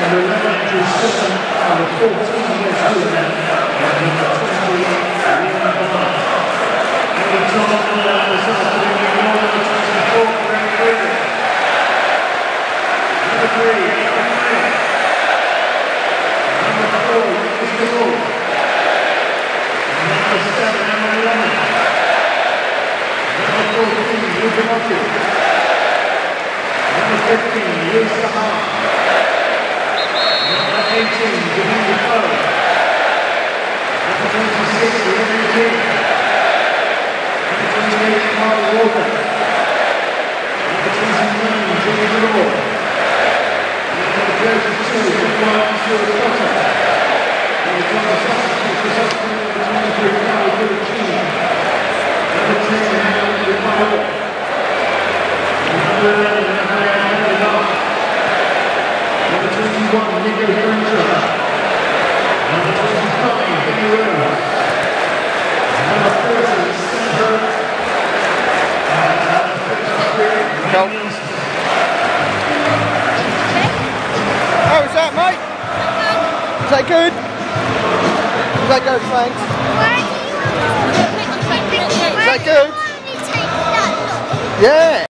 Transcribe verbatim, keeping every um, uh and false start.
Number eleven, Andrew Sutton. Number fourteen, Wes Hoover. And number twenty, Liam Bond. Number Tom Miller this afternoon in Norwich, number twenty-four, Grant Holt. Number three, Aaron May. Number four, Grant Holt. Number seven, Emma Lemon. Number fourteen, Luke Motti. Number fifteen, Lisa Hart. Number eighteen, Janine Defoe. Number twenty-six, Henry King. Number twenty-eight, Mark Walker. Number twenty-nine, Jimmy Law. Number thirty-two, Brian Stewart Potter. Number twenty-seven, Chris Austin. Number twenty-three, Carol Guccini. Number ten, Howard DeFeo. Number eleven, Henry Love. Number twenty-one, Nico Crenshaw. Number twenty-five, Benny Rose. Number thirty, Sandra. And number thirty-three, Ryan Nielsen. How was that, mate? Was that good? Was that good, thanks? Was that good? Yeah.